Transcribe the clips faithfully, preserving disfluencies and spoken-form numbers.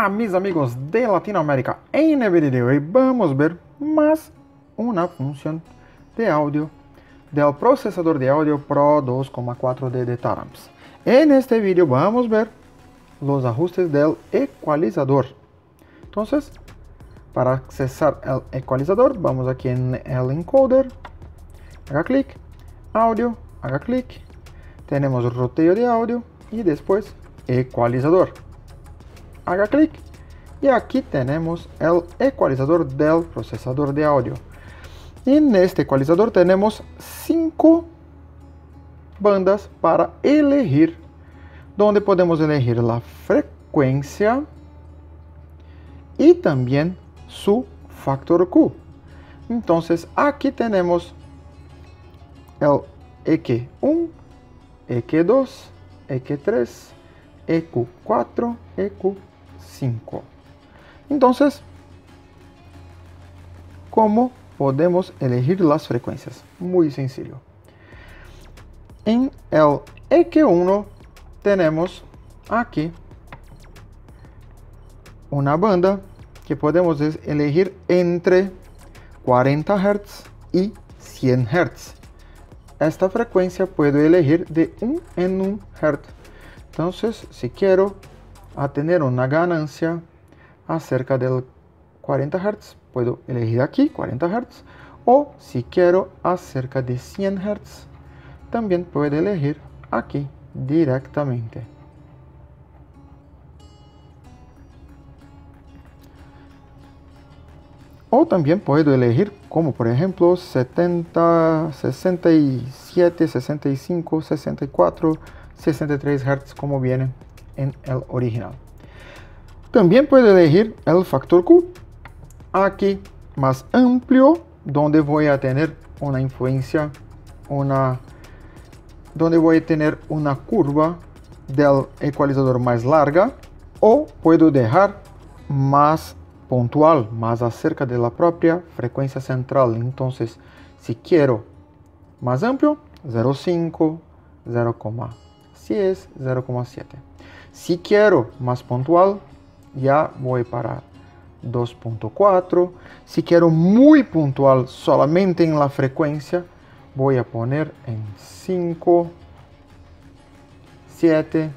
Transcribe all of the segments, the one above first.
Hola mis amigos de Latinoamérica, en el video de hoy vamos a ver más una función de audio del procesador de audio Pro dos coma cuatro D de Taramps. En este video vamos a ver los ajustes del ecualizador. Entonces, para accesar el ecualizador, vamos aquí en el encoder, haga clic, audio, haga clic, tenemos roteo de audio y después ecualizador. Haga clic y aquí tenemos el ecualizador del procesador de audio. En este ecualizador tenemos cinco bandas para elegir, donde podemos elegir la frecuencia y también su factor Q. Entonces aquí tenemos el E Q uno, E Q dos, E Q tres, E Q cuatro, E Q cinco. Entonces, ¿cómo podemos elegir las frecuencias? Muy sencillo. En el E Q uno tenemos aquí una banda que podemos elegir entre cuarenta hertz y cien hertz. Esta frecuencia puedo elegir de uno en uno hertz. Entonces, si quiero a tener una ganancia acerca del cuarenta hertz, puedo elegir aquí cuarenta hertz, o si quiero acerca de cien hertz, también puedo elegir aquí directamente. O también puedo elegir como por ejemplo setenta, sesenta y siete, sesenta y cinco, sesenta y cuatro, sesenta y tres hertz como viene en el original. También puedo elegir el factor Q, aquí más amplio, donde voy a tener una influencia, una, donde voy a tener una curva del ecualizador más larga, o puedo dejar más puntual, más acerca de la propia frecuencia central. Entonces, si quiero más amplio, cero coma cinco, cero coma seis, cero coma siete. Si quiero más puntual, ya voy para dos punto cuatro. Si quiero muy puntual solamente en la frecuencia, voy a poner en cinco, siete,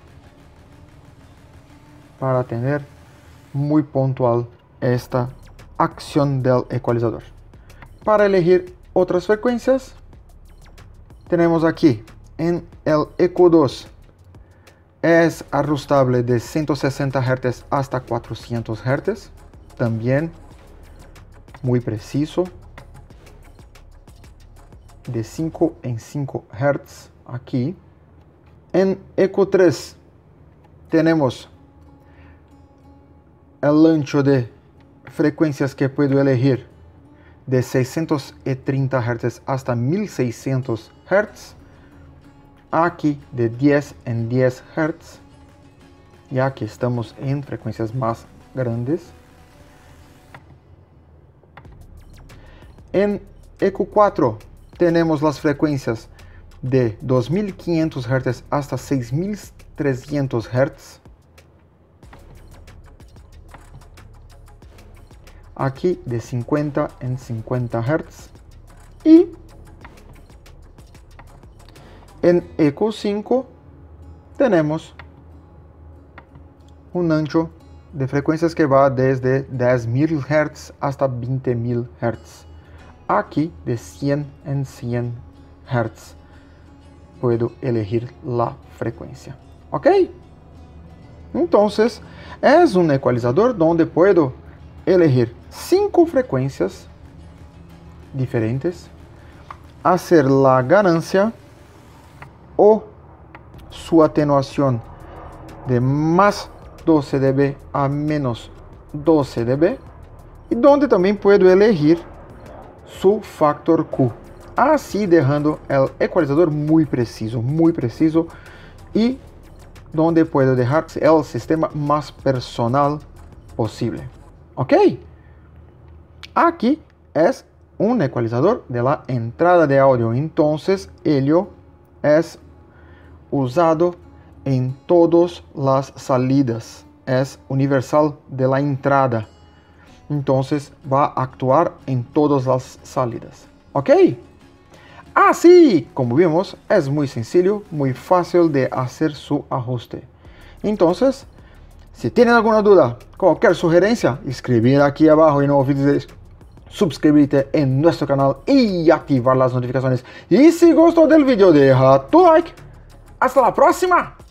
para tener muy puntual esta acción del ecualizador. Para elegir otras frecuencias, tenemos aquí en el E Q dos. Es ajustable de ciento sesenta hertz hasta cuatrocientos hertz. También muy preciso. De cinco en cinco hertz aquí. En E Q tres tenemos el ancho de frecuencias que puedo elegir de seiscientos treinta hertz hasta mil seiscientos hertz. Aquí de diez en diez hertz, ya que estamos en frecuencias más grandes. En E Q cuatro tenemos las frecuencias de dos mil quinientos hertz hasta seis mil trescientos hertz. Aquí de cincuenta en cincuenta hertz. Y en E Q cinco tenemos un ancho de frecuencias que va desde diez mil hertz hasta veinte mil hertz. Aquí de cien en cien hertz puedo elegir la frecuencia. ¿Ok? Entonces es un ecualizador donde puedo elegir cinco frecuencias diferentes, hacer la ganancia o su atenuación de más doce decibelios a menos doce decibelios, y donde también puedo elegir su factor Q, así dejando el ecualizador muy preciso, muy preciso, y donde puedo dejar el sistema más personal posible. ¿Ok? Aquí es un ecualizador de la entrada de audio, entonces ello es usado en todas las salidas. es universal de la entrada. Entonces va a actuar en todas las salidas. ¿Ok? Así, como vimos, es muy sencillo, muy fácil de hacer su ajuste. Entonces, si tienen alguna duda, cualquier sugerencia, escribir aquí abajo y no olvides suscribirte en nuestro canal y activar las notificaciones. Y si gustó del video, deja tu like. Hasta la próxima.